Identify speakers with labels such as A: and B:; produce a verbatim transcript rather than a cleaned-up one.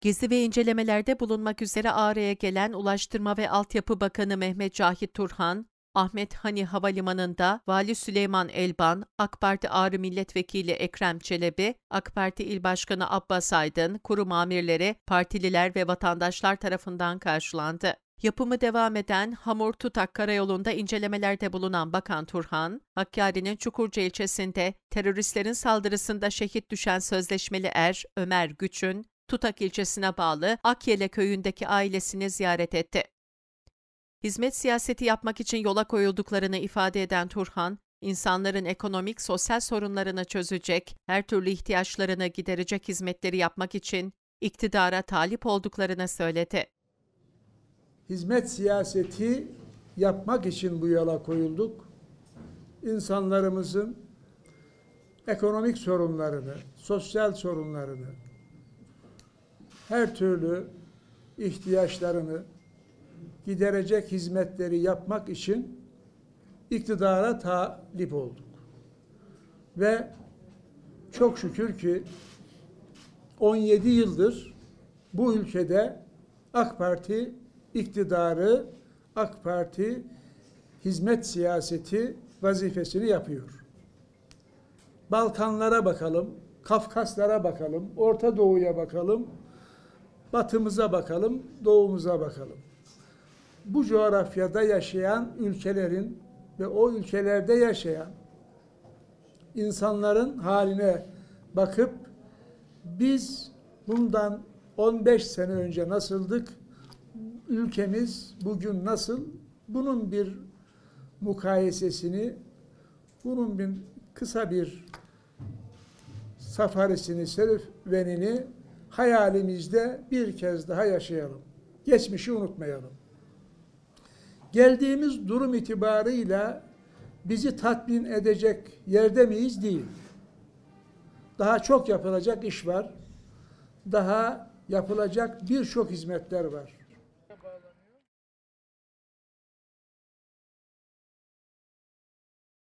A: Gezi ve incelemelerde bulunmak üzere Ağrı'ya gelen Ulaştırma ve Altyapı Bakanı Mehmet Cahit Turhan, Ahmet Hani Havalimanı'nda Vali Süleyman Elban, AK Parti Ağrı Milletvekili Ekrem Çelebi, AK Parti İl Başkanı Abbas Aydın, kurum amirleri, partililer ve vatandaşlar tarafından karşılandı. Yapımı devam eden Hamur Tutak Karayolu'nda incelemelerde bulunan Bakan Turhan, Hakkari'nin Çukurca ilçesinde teröristlerin saldırısında şehit düşen sözleşmeli er Ömer Güç'ün, Tutak ilçesine bağlı Akyele köyündeki ailesini ziyaret etti. Hizmet siyaseti yapmak için yola koyulduklarını ifade eden Turhan, insanların ekonomik, sosyal sorunlarını çözecek, her türlü ihtiyaçlarını giderecek hizmetleri yapmak için iktidara talip olduklarını söyledi.
B: Hizmet siyaseti yapmak için bu yola koyulduk. İnsanlarımızın ekonomik sorunlarını, sosyal sorunlarını, her türlü ihtiyaçlarını giderecek hizmetleri yapmak için iktidara talip olduk. Ve çok şükür ki on yedi yıldır bu ülkede AK Parti iktidarı, AK Parti hizmet siyaseti vazifesini yapıyor. Balkanlara bakalım, Kafkaslara bakalım, Orta Doğu'ya bakalım, batımıza bakalım, doğumuza bakalım. Bu coğrafyada yaşayan ülkelerin ve o ülkelerde yaşayan insanların haline bakıp biz bundan on beş sene önce nasıldık, ülkemiz bugün nasıl, bunun bir mukayesesini, bunun bir kısa bir safarisini, serüvenini hayalimizde bir kez daha yaşayalım. Geçmişi unutmayalım. Geldiğimiz durum itibarıyla bizi tatmin edecek yerde miyiz? Değil. Daha çok yapılacak iş var. Daha yapılacak birçok hizmetler var.